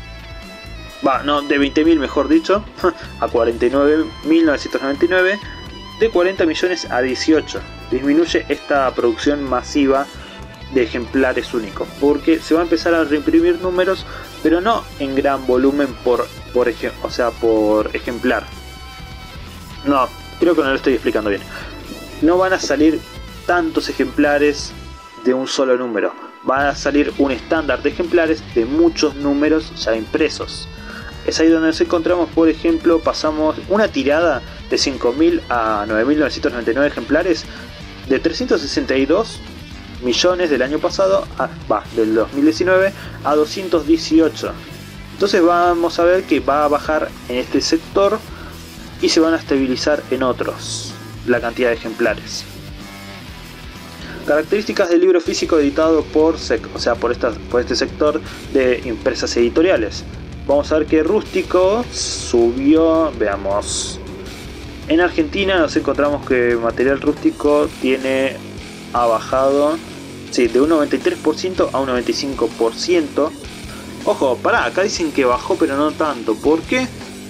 de 20.000 mejor dicho, a 49.999, de 40 millones a 18. Disminuye esta producción masiva de ejemplares únicos, porque se va a empezar a reimprimir números pero no en gran volumen por ejemplar. No, creo que no lo estoy explicando bien. No van a salir tantos ejemplares de un solo número. Va a salir un estándar de ejemplares de muchos números ya impresos. Es ahí donde nos encontramos, por ejemplo, pasamos una tirada de 5.000 a 9.999 ejemplares de 362 millones del año pasado, del 2019 a 218. Entonces vamos a ver que va a bajar en este sector y se van a estabilizar en otros la cantidad de ejemplares. Características del libro físico editado por SEC, o sea, por este sector de empresas editoriales. Vamos a ver que Rústico subió, veamos. En Argentina nos encontramos que Material Rústico ha bajado, sí, de un 93% a un 95%. Ojo, pará, acá dicen que bajó, pero no tanto. ¿Por qué?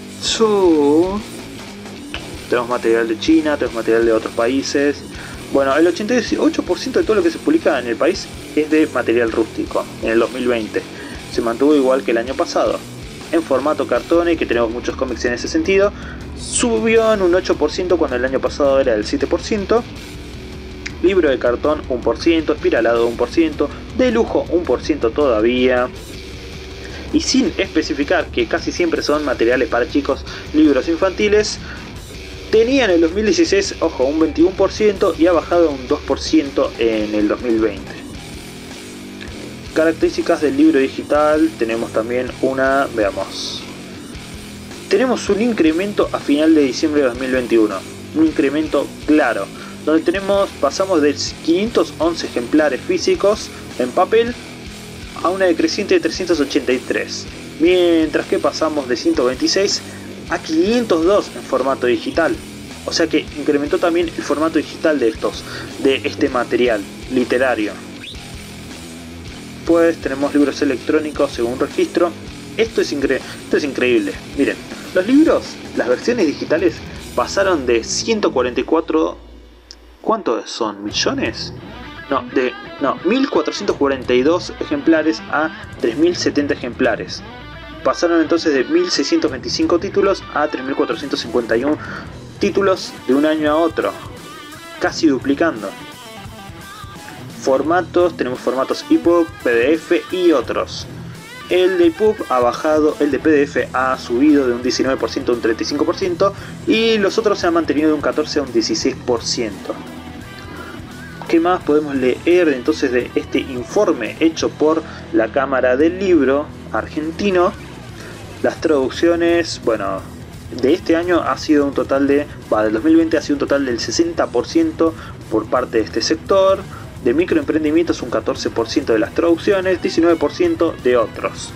Tenemos material de China, tenemos material de otros países. Bueno, el 88% de todo lo que se publica en el país es de material rústico en el 2020. Se mantuvo igual que el año pasado. En formato cartone, que tenemos muchos cómics en ese sentido, subió en un 8% cuando el año pasado era del 7%. Libro de cartón 1%, espiralado 1%, de lujo 1% todavía. Y sin especificar que casi siempre son materiales para chicos, libros infantiles, tenía en el 2016, ojo, un 21% y ha bajado un 2% en el 2020. Características del libro digital, tenemos también veamos. Tenemos un incremento a final de diciembre de 2021, un incremento claro, donde pasamos de 511 ejemplares físicos en papel a una decreciente de 383, mientras que pasamos de 126 a 502 en formato digital. O sea que incrementó también el formato digital de este material literario. Pues tenemos libros electrónicos según registro. Esto es increíble. Miren, los libros, las versiones digitales pasaron de 144... ¿Cuántos son? ¿Millones? No, 1442 ejemplares a 3070 ejemplares. Pasaron entonces de 1625 títulos a 3451 títulos de un año a otro, casi duplicando. Formatos, tenemos formatos EPUB, PDF y otros. El de EPUB ha bajado, el de PDF ha subido de un 19% a un 35% y los otros se han mantenido de un 14% a un 16%. ¿Qué más podemos leer entonces de este informe hecho por la Cámara del Libro argentino? Las traducciones, bueno, de este año ha sido un total del 2020 ha sido un total del 60% por parte de este sector. De microemprendimientos un 14% de las traducciones, 19% de otros.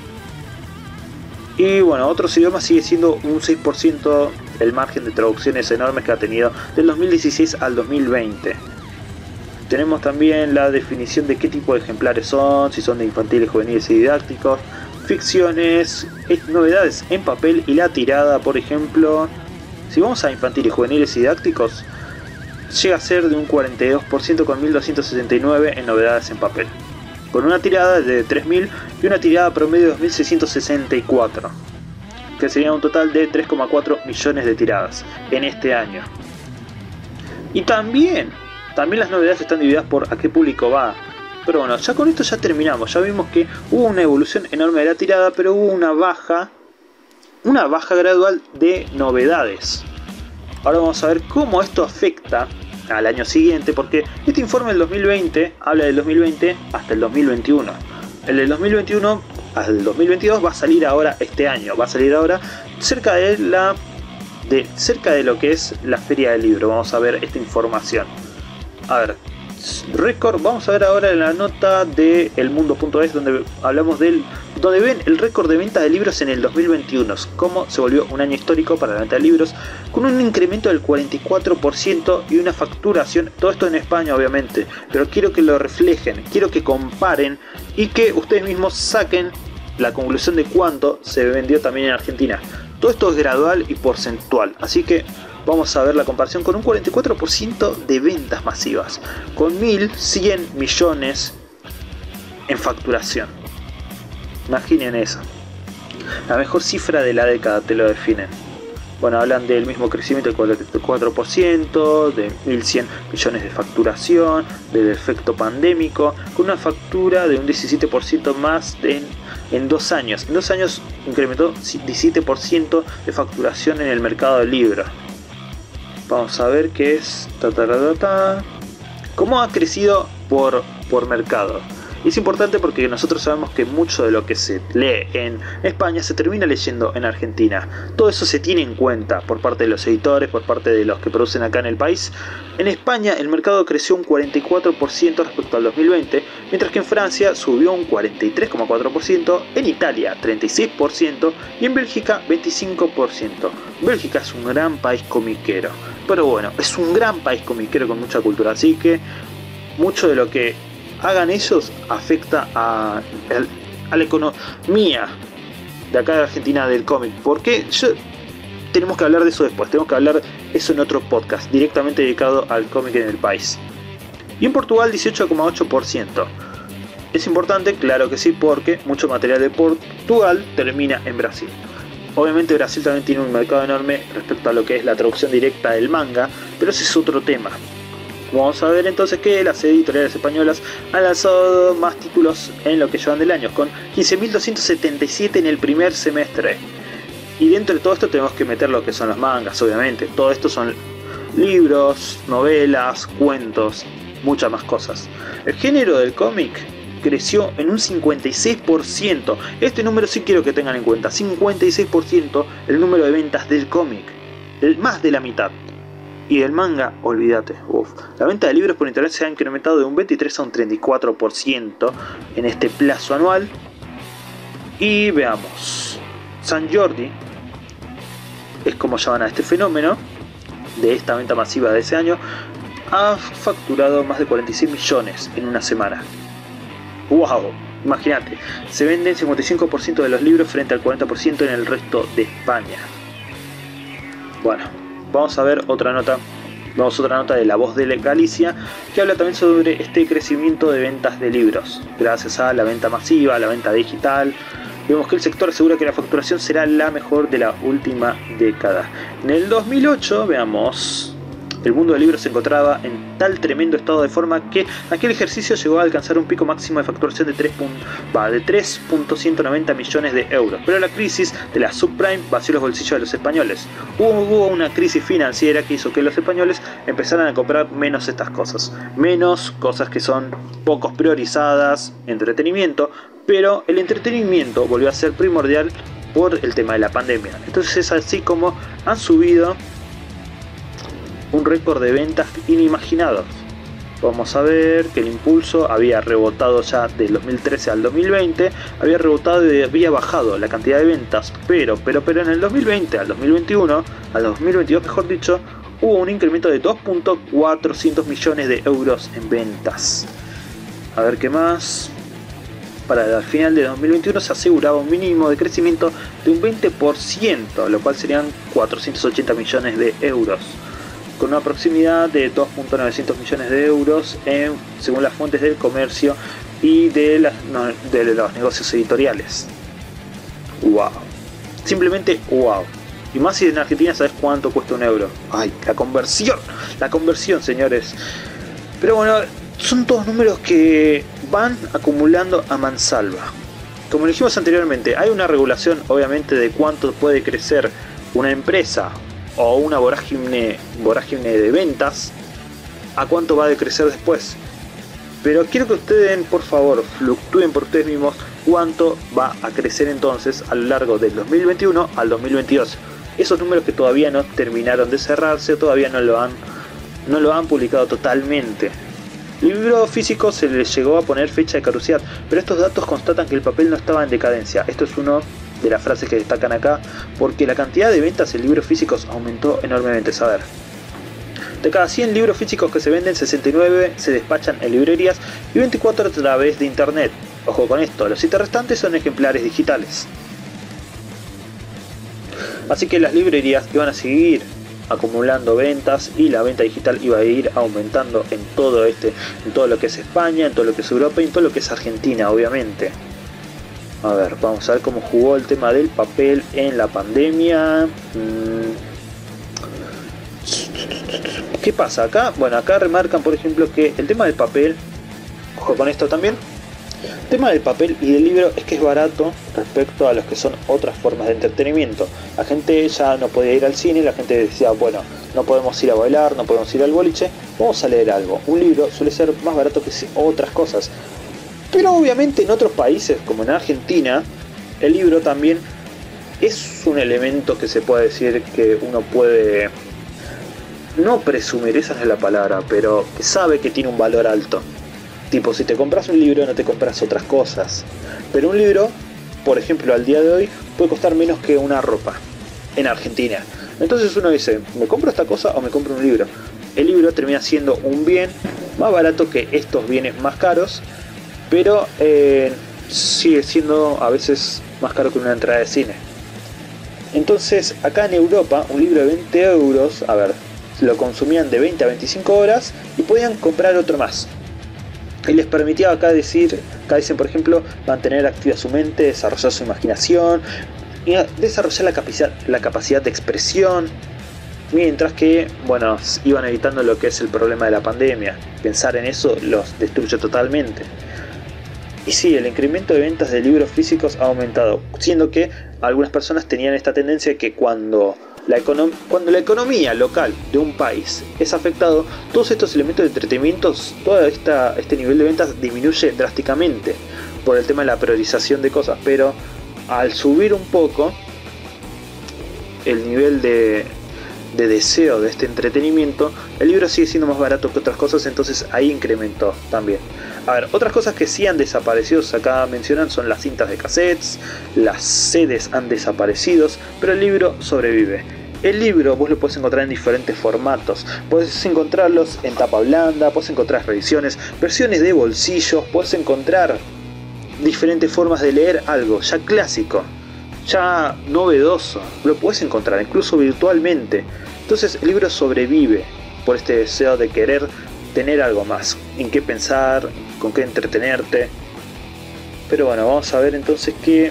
Y bueno, otros idiomas sigue siendo un 6% el margen de traducciones enormes que ha tenido del 2016 al 2020. Tenemos también la definición de qué tipo de ejemplares son, si son de infantiles, juveniles y didácticos, ficciones, novedades en papel y la tirada, por ejemplo. Si vamos a infantiles, juveniles y didácticos, llega a ser de un 42% con 1269 en novedades en papel, con una tirada de 3000 y una tirada promedio de 2664, que sería un total de 3,4 millones de tiradas en este año. Y también las novedades están divididas por a qué público va. Pero bueno, ya con esto ya terminamos. Ya vimos que hubo una evolución enorme de la tirada, pero hubo una baja gradual de novedades. Ahora vamos a ver cómo esto afecta al año siguiente, porque este informe del 2020 habla del 2020 hasta el 2021. El del 2021 hasta el 2022 va a salir ahora este año, va a salir ahora cerca de lo que es la Feria del Libro. Vamos a ver esta información. A ver, récord, vamos a ver ahora en la nota de elmundo.es donde hablamos donde ven el récord de ventas de libros en el 2021, cómo se volvió un año histórico para la venta de libros, con un incremento del 44% y una facturación, todo esto en España obviamente, pero quiero que lo reflejen, quiero que comparen y que ustedes mismos saquen la conclusión de cuánto se vendió también en Argentina. Todo esto es gradual y porcentual, así que vamos a ver la comparación con un 44% de ventas masivas, con 1.100 millones en facturación. Imaginen eso. La mejor cifra de la década te lo definen. Bueno, hablan del mismo crecimiento del 4%, de 1.100 millones de facturación, del efecto pandémico, con una factura de un 17% más en 2 años. En 2 años incrementó 17% de facturación en el mercado del libro. Vamos a ver qué es. ¿Cómo ha crecido por mercado? Es importante porque nosotros sabemos que mucho de lo que se lee en España se termina leyendo en Argentina. Todo eso se tiene en cuenta por parte de los editores, por parte de los que producen acá en el país. En España el mercado creció un 44% respecto al 2020, mientras que en Francia subió un 43,4%, en Italia 36% y en Bélgica 25%. Bélgica es un gran país comiquero, pero bueno, es un gran país comiquero con mucha cultura, así que mucho de lo que hagan ellos afecta a la economía de acá de Argentina del cómic. Porque tenemos que hablar de eso después, tenemos que hablar eso en otro podcast directamente dedicado al cómic en el país. Y en Portugal 18,8%. Es importante, claro que sí, porque mucho material de Portugal termina en Brasil. Obviamente Brasil también tiene un mercado enorme respecto a lo que es la traducción directa del manga, pero ese es otro tema. Vamos a ver entonces que las editoriales españolas han lanzado más títulos en lo que llevan del año, con 15.277 en el primer semestre. Y dentro de todo esto tenemos que meter lo que son los mangas, obviamente. Todo esto son libros, novelas, cuentos, muchas más cosas. El género del cómic creció en un 56%. Este número sí quiero que tengan en cuenta. 56% el número de ventas del cómic. Más de la mitad. Y del manga, olvídate. La venta de libros por internet se ha incrementado de un 23 a un 34% en este plazo anual. Y veamos. San Jordi es como llaman a este fenómeno de esta venta masiva de ese año. Ha facturado más de 46 millones en una semana. ¡Wow! Imagínate, se venden 55% de los libros frente al 40% en el resto de España. Bueno, vamos a ver otra nota. Vamos a otra nota de La Voz de Galicia, que habla también sobre este crecimiento de ventas de libros. Gracias a la venta masiva, a la venta digital, vemos que el sector asegura que la facturación será la mejor de la última década. En el 2008, veamos, el mundo del libro se encontraba en tal tremendo estado de forma que aquel ejercicio llegó a alcanzar un pico máximo de facturación de 3.190 millones de euros. Pero la crisis de la subprime vació los bolsillos de los españoles. Hubo una crisis financiera que hizo que los españoles empezaran a comprar menos estas cosas. Menos cosas que son pocos priorizadas, entretenimiento, pero el entretenimiento volvió a ser primordial por el tema de la pandemia. Entonces es así como han subido un récord de ventas inimaginados. Vamos a ver que el impulso había rebotado ya del 2013 al 2020, había rebotado y había bajado la cantidad de ventas, pero en el 2020 al 2021, al 2022 mejor dicho, hubo un incremento de 2.400 millones de euros en ventas. A ver qué más. Para el final de 2021 se aseguraba un mínimo de crecimiento de un 20%, lo cual serían 480 millones de euros. Con una proximidad de 2.900 millones de euros según las fuentes del comercio y de los negocios editoriales. ¡Wow! Simplemente ¡wow! Y más si en Argentina sabes cuánto cuesta un euro. ¡Ay! La conversión, señores. Pero bueno, son todos números que van acumulando a mansalva. Como dijimos anteriormente, hay una regulación obviamente de cuánto puede crecer una empresa o una vorágine de ventas, a cuánto va a decrecer después. Pero quiero que ustedes, por favor, fluctúen por ustedes mismos cuánto va a crecer entonces a lo largo del 2021 al 2022. Esos números que todavía no terminaron de cerrarse, todavía no lo han publicado totalmente. Libro físico se les llegó a poner fecha de caducidad, pero estos datos constatan que el papel no estaba en decadencia. Esto es uno de las frases que destacan acá, porque la cantidad de ventas en libros físicos aumentó enormemente. A ver, de cada 100 libros físicos que se venden, 69 se despachan en librerías y 24 a través de internet. Ojo con esto, los 7 restantes son ejemplares digitales. Así que las librerías iban a seguir acumulando ventas y la venta digital iba a ir aumentando en todo lo que es España, en todo lo que es Europa y en todo lo que es Argentina, obviamente. A ver, vamos a ver cómo jugó el tema del papel en la pandemia. ¿Qué pasa acá? Bueno, acá remarcan, por ejemplo, que el tema del papel, ojo con esto también, el tema del papel y del libro es que es barato respecto a los que son otras formas de entretenimiento. La gente ya no podía ir al cine, la gente decía, bueno, no podemos ir a bailar, no podemos ir al boliche, vamos a leer algo. Un libro suele ser más barato que otras cosas. Pero obviamente en otros países, como en Argentina, el libro también es un elemento que se puede decir que uno puede, no presumir, esa no es la palabra, pero que sabe que tiene un valor alto. Tipo, si te compras un libro no te compras otras cosas. Pero un libro, por ejemplo, al día de hoy, puede costar menos que una ropa en Argentina. Entonces uno dice, ¿me compro esta cosa o me compro un libro? El libro termina siendo un bien más barato que estos bienes más caros, pero sigue siendo a veces más caro que una entrada de cine. Entonces acá en Europa un libro de 20 euros, a ver, lo consumían de 20 a 25 horas y podían comprar otro más. Y les permitía acá dicen por ejemplo, mantener activa su mente, desarrollar su imaginación y desarrollar la capacidad de expresión. Mientras que, bueno, iban evitando lo que es el problema de la pandemia. Pensar en eso los destruye totalmente. Y sí, el incremento de ventas de libros físicos ha aumentado, siendo que algunas personas tenían esta tendencia de que cuando la economía local de un país es afectado, todos estos elementos de entretenimiento, todo este nivel de ventas disminuye drásticamente por el tema de la priorización de cosas. Pero al subir un poco el nivel de deseo de este entretenimiento, el libro sigue siendo más barato que otras cosas, entonces ahí incrementó también. A ver, otras cosas que sí han desaparecido, acá mencionan, son las cintas de cassettes, las CDs han desaparecido, pero el libro sobrevive. El libro vos lo podés encontrar en diferentes formatos, podés encontrarlos en tapa blanda, podés encontrar revisiones, versiones de bolsillos, podés encontrar diferentes formas de leer algo ya clásico, ya novedoso, lo podés encontrar incluso virtualmente. Entonces el libro sobrevive por este deseo de querer tener algo más, en qué pensar, con qué entretenerte. Pero bueno, vamos a ver entonces que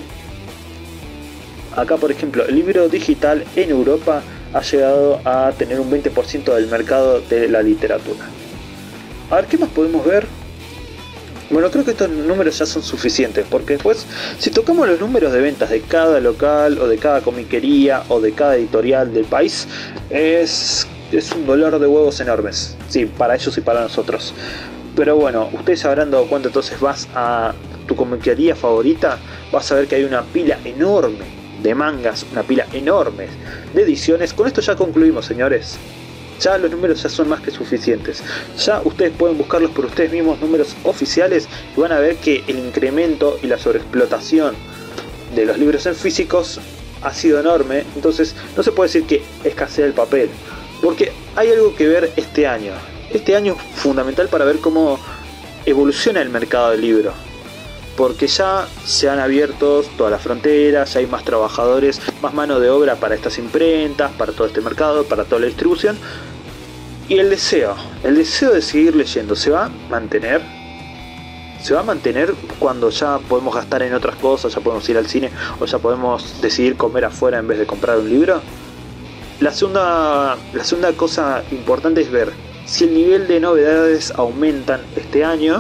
acá, por ejemplo, el libro digital en Europa ha llegado a tener un 20% del mercado de la literatura. A ver, ¿qué más podemos ver? Bueno, creo que estos números ya son suficientes, porque después, si tocamos los números de ventas de cada local, o de cada comiquería, o de cada editorial del país, es un dolor de huevos enormes. Sí, para ellos y para nosotros. Pero bueno, ustedes se habrán dado cuenta, entonces vas a tu comiquería favorita, vas a ver que hay una pila enorme de mangas, una pila enorme de ediciones. Con esto ya concluimos, señores. Ya los números ya son más que suficientes. Ya ustedes pueden buscarlos por ustedes mismos, números oficiales, y van a ver que el incremento y la sobreexplotación de los libros en físicos ha sido enorme. Entonces no se puede decir que escasea el papel, porque hay algo que ver este año. Este año es fundamental para ver cómo evoluciona el mercado del libro, porque ya se han abierto todas las fronteras, ya hay más trabajadores, más mano de obra para estas imprentas, para todo este mercado, para toda la distribución. Y el deseo de seguir leyendo se va a mantener. Se va a mantener cuando ya podemos gastar en otras cosas, ya podemos ir al cine, o ya podemos decidir comer afuera en vez de comprar un libro. La segunda cosa importante es ver si el nivel de novedades aumentan este año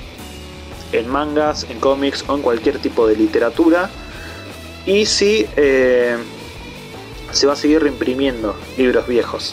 en mangas, en cómics o en cualquier tipo de literatura, y si se va a seguir reimprimiendo libros viejos.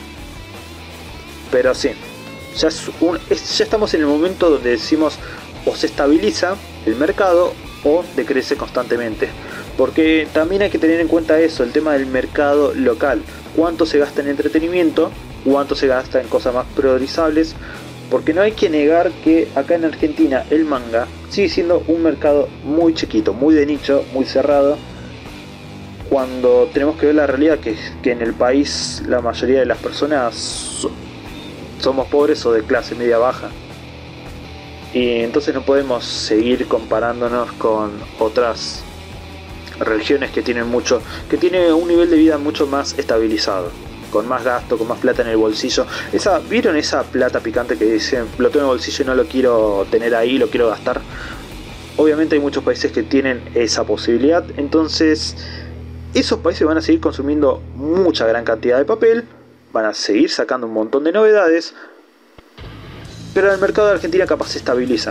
Pero sí, ya estamos en el momento donde decimos o se estabiliza el mercado o decrece constantemente, porque también hay que tener en cuenta eso, el tema del mercado local, cuánto se gasta en entretenimiento, cuánto se gasta en cosas más priorizables. Porque no hay que negar que acá en Argentina el manga sigue siendo un mercado muy chiquito, muy de nicho, muy cerrado, cuando tenemos que ver la realidad que en el país la mayoría de las personas somos pobres o de clase media baja. Y entonces no podemos seguir comparándonos con otras regiones que tienen un nivel de vida mucho más estabilizado, con más gasto, con más plata en el bolsillo. ¿Vieron esa plata picante que dicen, lo tengo en el bolsillo y no lo quiero tener ahí, lo quiero gastar? Obviamente hay muchos países que tienen esa posibilidad, entonces esos países van a seguir consumiendo mucha gran cantidad de papel, van a seguir sacando un montón de novedades, pero el mercado de Argentina capaz se estabiliza.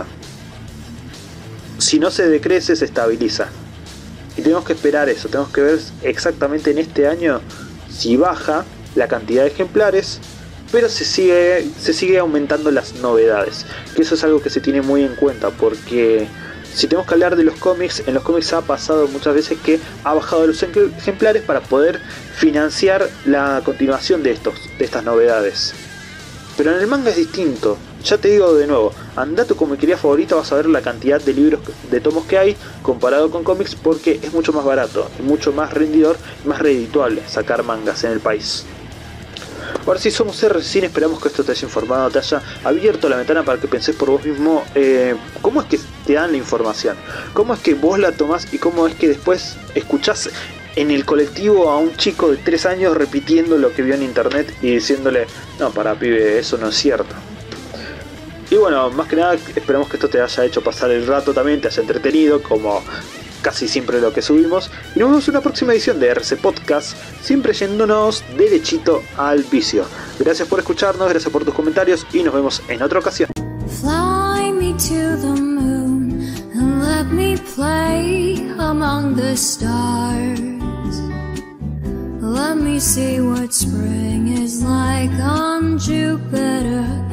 Si no se decrece, se estabiliza. Y tenemos que esperar eso, tenemos que ver exactamente en este año si baja la cantidad de ejemplares, pero se sigue aumentando las novedades, que eso es algo que se tiene muy en cuenta, porque si tenemos que hablar de los cómics, en los cómics ha pasado muchas veces que ha bajado los ejemplares para poder financiar la continuación de estas novedades. Pero en el manga es distinto. Ya te digo de nuevo, anda a tu comiquería favorita, vas a ver la cantidad de libros, de tomos que hay comparado con cómics, porque es mucho más barato, y mucho más rendidor y más redituable sacar mangas en el país. Ahora sí, somos RCine, esperamos que esto te haya informado, te haya abierto la ventana para que penses por vos mismo cómo es que te dan la información, cómo es que vos la tomás y cómo es que después escuchás en el colectivo a un chico de 3 años repitiendo lo que vio en internet y diciéndole, no, para pibe, eso no es cierto. Y bueno, más que nada esperamos que esto te haya hecho pasar el rato también, te haya entretenido como casi siempre lo que subimos, y nos vemos en una próxima edición de RC Podcast, siempre yéndonos derechito al vicio. Gracias por escucharnos, gracias por tus comentarios y nos vemos en otra ocasión. Fly me to the moon and let me play among the stars. Let me see what spring is like on Jupiter.